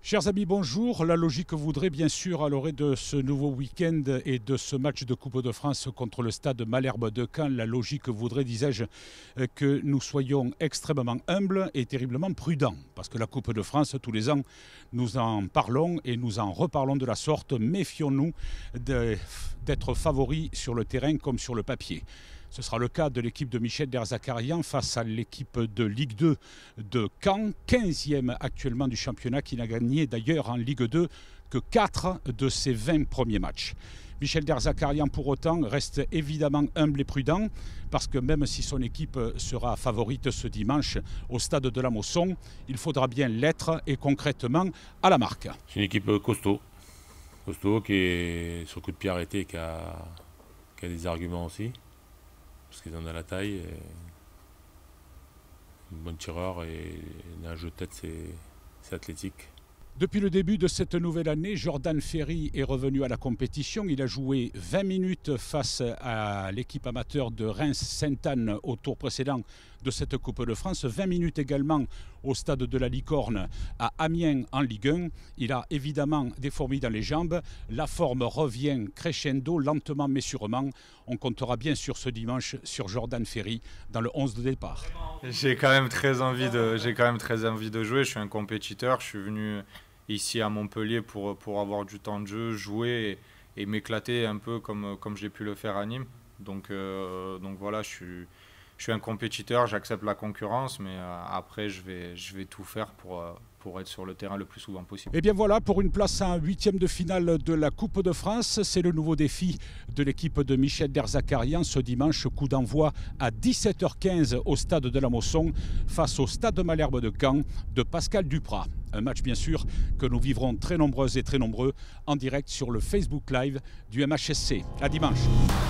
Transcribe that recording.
Chers amis, bonjour. La logique voudrait bien sûr, à l'orée de ce nouveau week-end et de ce match de Coupe de France contre le stade Malherbe de Caen, la logique voudrait, disais-je, que nous soyons extrêmement humbles et terriblement prudents. Parce que la Coupe de France, tous les ans, nous en parlons et nous en reparlons de la sorte. Méfions-nous d'être favoris sur le terrain comme sur le papier. Ce sera le cas de l'équipe de Michel Derzakarian face à l'équipe de Ligue 2 de Caen, 15e actuellement du championnat, qui n'a gagné d'ailleurs en Ligue 2 que 4 de ses 20 premiers matchs. Michel Derzakarian, pour autant, reste évidemment humble et prudent, parce que même si son équipe sera favorite ce dimanche au stade de la Mosson, il faudra bien l'être et concrètement à la marque. C'est une équipe costaud qui est sur coup de pied arrêté, qui a des arguments aussi. Parce qu'ils en ont la taille, une bonne tireur et un jeu de tête, c'est athlétique. Depuis le début de cette nouvelle année, Jordan Ferry est revenu à la compétition. Il a joué 20 minutes face à l'équipe amateur de Reims-Sainte-Anne au tour précédent de cette Coupe de France. 20 minutes également au stade de la Licorne à Amiens en Ligue 1. Il a évidemment des fourmis dans les jambes. La forme revient crescendo, lentement mais sûrement. On comptera bien sûr ce dimanche sur Jordan Ferry dans le 11 de départ. J'ai quand même très envie de jouer. Je suis un compétiteur. Je suis venu ici à Montpellier pour avoir du temps de jeu, jouer et m'éclater un peu comme j'ai pu le faire à Nîmes. Donc voilà, je suis un compétiteur, j'accepte la concurrence, mais après je vais tout faire pour être sur le terrain le plus souvent possible. Et bien voilà, pour une place en huitième de finale de la Coupe de France, c'est le nouveau défi de l'équipe de Michel Derzakarian ce dimanche, coup d'envoi à 17h15 au stade de la Mosson face au stade Malherbe de Caen de Pascal Duprat. Un match bien sûr que nous vivrons très nombreuses et très nombreux en direct sur le Facebook Live du MHSC. À dimanche.